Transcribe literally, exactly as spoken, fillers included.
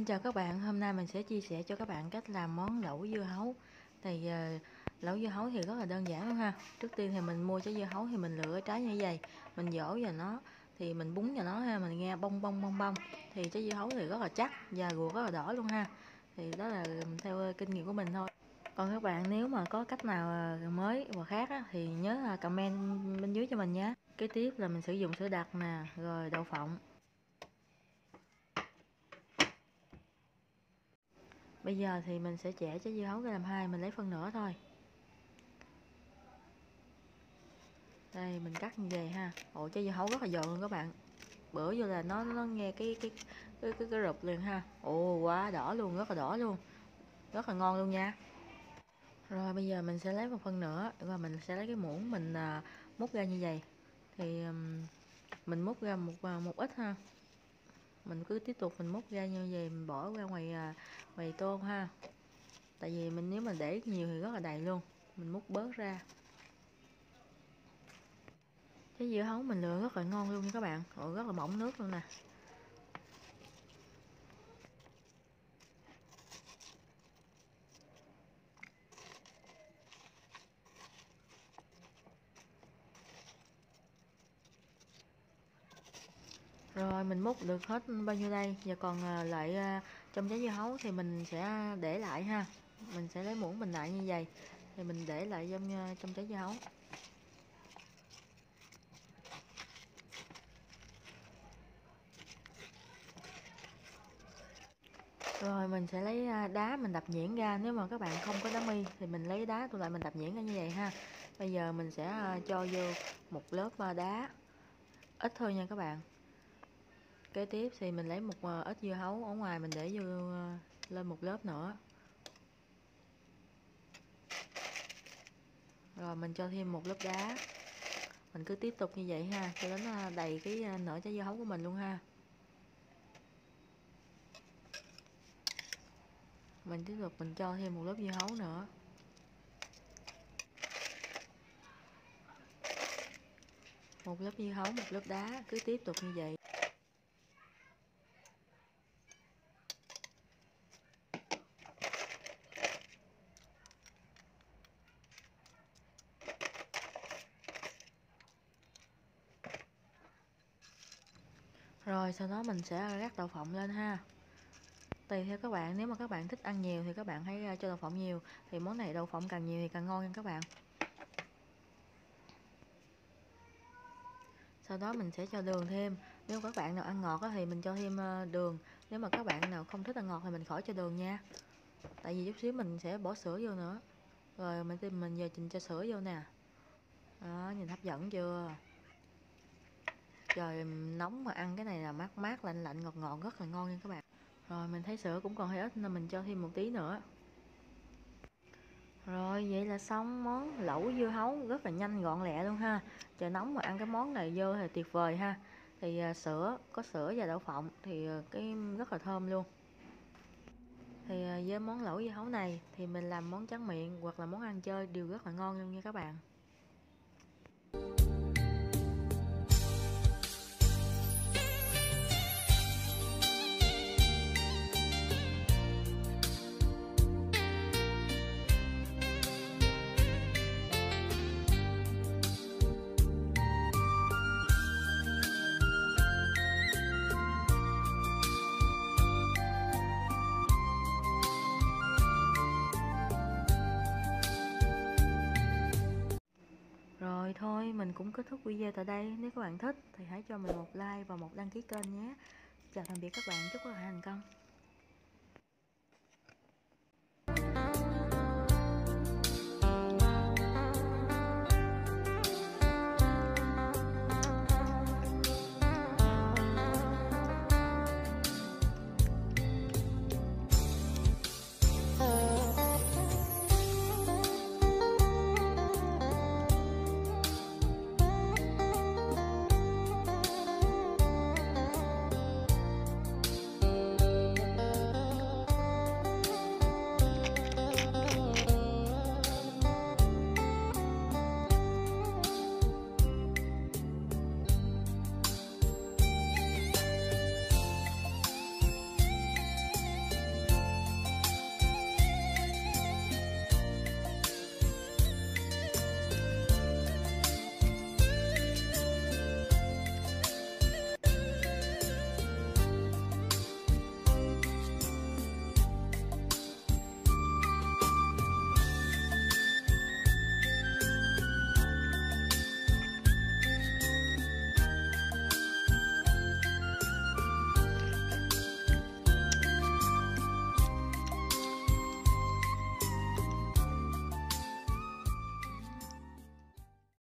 chào các bạn, hôm nay mình sẽ chia sẻ cho các bạn cách làm món lẩu dưa hấu. Thì uh, lẩu dưa hấu thì rất là đơn giản luôn ha. Trước tiên thì mình mua trái dưa hấu thì mình lựa cái trái như vậy, mình dỗ vào nó thì mình búng vào nó ha, mình nghe bong bong bong bong. Thì trái dưa hấu thì rất là chắc và ruột rất là đỏ luôn ha. Thì đó là theo kinh nghiệm của mình thôi. Còn các bạn nếu mà có cách nào mới và khác á, thì nhớ comment bên dưới cho mình nhé. Kế tiếp là mình sử dụng sữa đặc nè, rồi đậu phộng. Bây giờ thì mình sẽ chẻ trái dưa hấu ra làm hai, mình lấy phân nửa thôi. Đây mình cắt như vậy ha. Ồ, trái dưa hấu rất là giòn luôn các bạn. Bữa vô là nó nó nghe cái cái cái cái, cái rụp liền ha. Ồ, quá đỏ luôn, rất là đỏ luôn. Rất là ngon luôn nha. Rồi bây giờ mình sẽ lấy một phân nữa, rồi mình sẽ lấy cái muỗng mình à, múc ra như vậy. Thì um, mình múc ra một một ít ha. Mình cứ tiếp tục mình múc ra như vậy, mình bỏ ra ngoài à, ngoài tô ha. Tại vì mình nếu mà để nhiều thì rất là đầy luôn. Mình múc bớt ra. Cái dưa hấu mình lựa rất là ngon luôn nha các bạn. Ồ, rất là bỏng nước luôn nè. Rồi mình múc được hết bao nhiêu đây. Giờ còn lại trong trái dưa hấu thì mình sẽ để lại ha. Mình sẽ lấy muỗng mình lại như vậy. Thì mình để lại trong, trong trái dưa hấu. Rồi mình sẽ lấy đá mình đập nhuyễn ra. Nếu mà các bạn không có đá mi thì mình lấy đá tôi lại mình đập nhuyễn ra như vậy ha. Bây giờ mình sẽ cho vô một lớp đá. Ít thôi nha các bạn. Kế tiếp thì mình lấy một ít dưa hấu ở ngoài mình để vô lên một lớp nữa. Rồi mình cho thêm một lớp đá. Mình cứ tiếp tục như vậy ha, cho đến đầy cái nửa trái dưa hấu của mình luôn ha. Mình tiếp tục mình cho thêm một lớp dưa hấu nữa. Một lớp dưa hấu, một lớp đá, cứ tiếp tục như vậy. Rồi sau đó mình sẽ rắc đậu phộng lên ha. Tùy theo các bạn, nếu mà các bạn thích ăn nhiều thì các bạn hãy cho đậu phộng nhiều. Thì món này đậu phộng càng nhiều thì càng ngon nha các bạn. Sau đó mình sẽ cho đường thêm. Nếu các bạn nào ăn ngọt thì mình cho thêm đường. Nếu mà các bạn nào không thích ăn ngọt thì mình khỏi cho đường nha. Tại vì chút xíu mình sẽ bỏ sữa vô nữa. Rồi mình tìm mình giờ chỉnh cho sữa vô nè. Đó, nhìn hấp dẫn chưa? Trời nóng mà ăn cái này là mát mát lạnh lạnh ngọt ngọt rất là ngon nha các bạn. Rồi mình thấy sữa cũng còn hơi ít nên mình cho thêm một tí nữa. Rồi vậy là xong món lẩu dưa hấu, rất là nhanh gọn lẹ luôn ha. Trời nóng mà ăn cái món này vô thì tuyệt vời ha. Thì uh, sữa, có sữa và đậu phộng thì uh, cái rất là thơm luôn. Thì uh, với món lẩu dưa hấu này thì mình làm món tráng miệng hoặc là món ăn chơi đều rất là ngon luôn nha các bạn. Rồi thôi mình cũng kết thúc video tại đây. Nếu các bạn thích thì hãy cho mình một like và một đăng ký kênh nhé. Chào tạm biệt các bạn, chúc các bạn thành công.